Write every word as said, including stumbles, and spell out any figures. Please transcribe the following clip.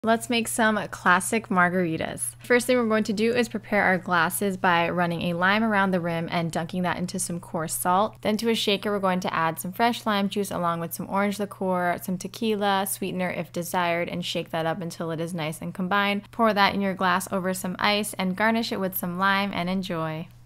Let's make some classic margaritas. First thing we're going to do is prepare our glasses by running a lime around the rim and dunking that into some coarse salt. Then to a shaker, we're going to add some fresh lime juice along with some orange liqueur, some tequila, sweetener if desired, and shake that up until it is nice and combined. Pour that in your glass over some ice and garnish it with some lime and enjoy.